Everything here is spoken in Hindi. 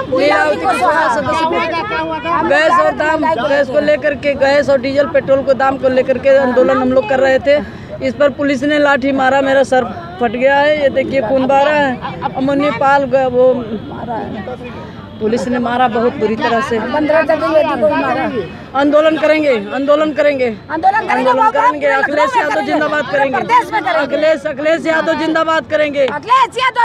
गैस और दाम, गैस को लेकर के, गैस और डीजल पेट्रोल को दाम को लेकर के आंदोलन हम लोग कर रहे थे। इस पर पुलिस ने लाठी मारा, मेरा सर फट गया है। ये देखिए खून बह रहा है। अमोनी पाल वो मारा है, पुलिस ने मारा बहुत बुरी तरह से। 15 को मारा। आंदोलन करेंगे, आंदोलन करेंगे, आंदोलन करेंगे। अखिलेश यादव जिंदाबाद करेंगे। अखिलेश यादव जिंदाबाद करेंगे।